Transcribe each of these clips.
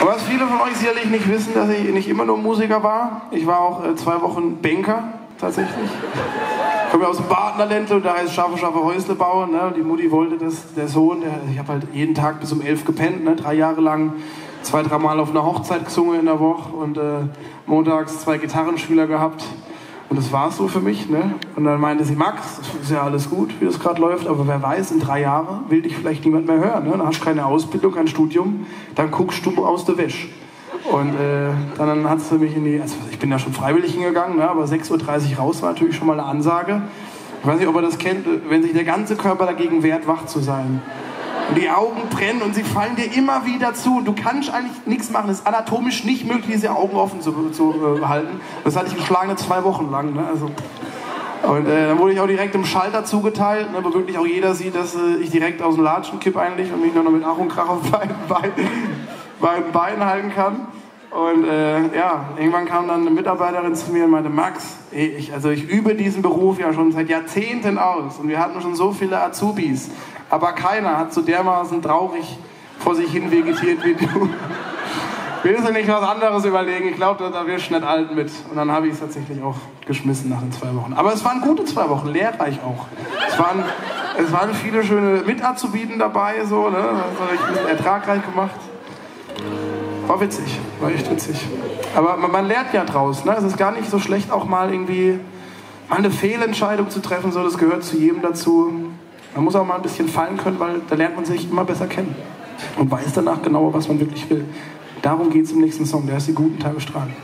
Aber was viele von euch sicherlich nicht wissen, dass ich nicht immer nur Musiker war. Ich war auch 2 Wochen Banker, tatsächlich. Ich komme ja aus dem Badnerländle und da heißt scharfe Häusle bauen. Ne? Die Mutti wollte das, der Sohn. Ich habe halt jeden Tag bis um 11 gepennt, ne? 3 Jahre lang. 2, 3 Mal auf einer Hochzeit gesungen in der Woche und montags 2 Gitarrenschüler gehabt. Und das war's so für mich. Ne? Und dann meinte sie, Max, das ist ja alles gut, wie das gerade läuft, aber wer weiß, in 3 Jahren will dich vielleicht niemand mehr hören. Ne? Dann hast du keine Ausbildung, kein Studium, dann guckst du aus der Wäsche. Und dann hat sie mich also ich bin da schon freiwillig hingegangen, ne? Aber 6:30 Uhr raus war natürlich schon mal eine Ansage. Ich weiß nicht, ob ihr das kennt, wenn sich der ganze Körper dagegen wehrt, wach zu sein. Und die Augen brennen und sie fallen dir immer wieder zu. Du kannst eigentlich nichts machen. Es ist anatomisch nicht möglich, diese Augen offen zu halten. Das hatte ich geschlagene 2 Wochen lang. Ne? Also, und dann wurde ich auch direkt im Schalter zugeteilt, ne? Wo wirklich auch jeder sieht, dass ich direkt aus dem Latschen kipp eigentlich und mich nur noch mit Ach und Krach auf beiden Beinen halten kann. Und irgendwann kam dann eine Mitarbeiterin zu mir und meinte, Max, ich übe diesen Beruf ja schon seit Jahrzehnten aus und wir hatten schon so viele Azubis, aber keiner hat so dermaßen traurig vor sich hin vegetiert wie du. Willst du nicht was anderes überlegen? Ich glaube, da wirst du nicht alt mit. Und dann habe ich es tatsächlich auch geschmissen nach den 2 Wochen. Aber es waren gute 2 Wochen, lehrreich auch. Es waren viele schöne Mit-Azubiden dabei, so, ne? Das habe ich ein bisschen ertragreich gemacht. War witzig, war echt witzig. Aber man lernt ja draus, ne? Es ist gar nicht so schlecht, auch mal irgendwie eine Fehlentscheidung zu treffen, so, das gehört zu jedem dazu. Man muss auch mal ein bisschen fallen können, weil da lernt man sich immer besser kennen und weiß danach genauer, was man wirklich will. Darum geht es im nächsten Song, der heißt Die guten Tage strahlen.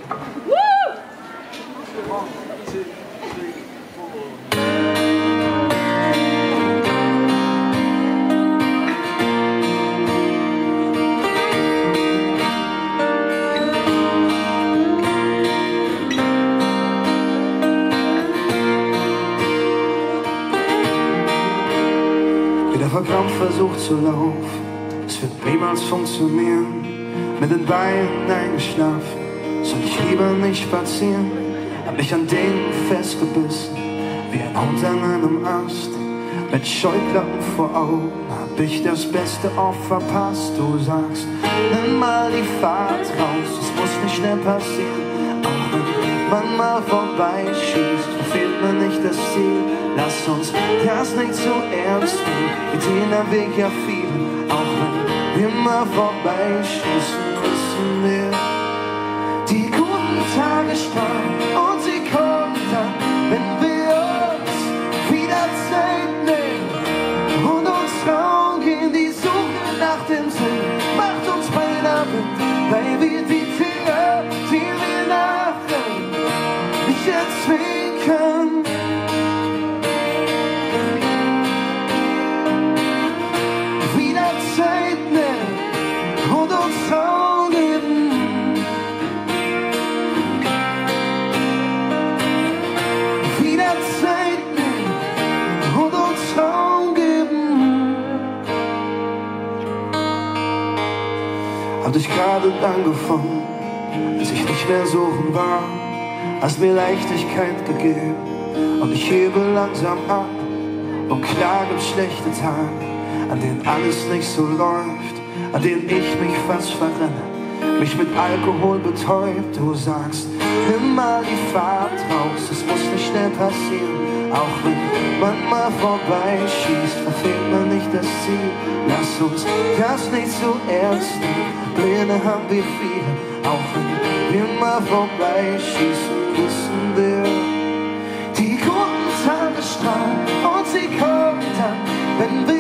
Verkrampft versucht zu laufen, es wird niemals funktionieren. Mit den Beinen eingeschlafen, soll ich lieber nicht spazieren. Hab mich an denen festgebissen, wie ein Hund an einem Ast. Mit Scheuklappen vor Augen hab ich das Beste oft verpasst. Du sagst, nimm mal die Fahrt raus, es muss nicht schnell passieren. Auch wenn man mal vorbeischießt, verfehlt man nicht das Ziel. Lass uns das nicht so ernst nehmen, wir sehen am Weg ja viel. Auch wenn wir mal vorbeischießen, wissen wir, die guten Tage strahlen und sie kommen dann, wenn wir uns wieder Zeit nehmen und uns trauen gehen. Die Suche nach dem Sinn macht uns beinahe blind, weil wir die Dinge, die wir nachrennen, nicht erzwingen können. Und uns Raum geben. Wieder Zeit nehmen und uns Raum geben. Hab dich gerade dann gefunden, als ich nicht mehr suchen war. Hast mir Leichtigkeit gegeben und ich hebe langsam ab und klage um schlechte Tage, an denen alles nicht so läuft, an denen ich mich fast verrenne, mich mit Alkohol betäubt. Du sagst, nimm mal die Fahrt raus, es muss nicht schnell passieren. Auch wenn man mal vorbeischießt, verfehlt man nicht das Ziel. Lass uns das nicht so ernst nehmen, Pläne haben wir viele. Auch wenn wir mal vorbeischießen, wissen wir, die guten Tage strahlen und sie kommen dann, wenn wir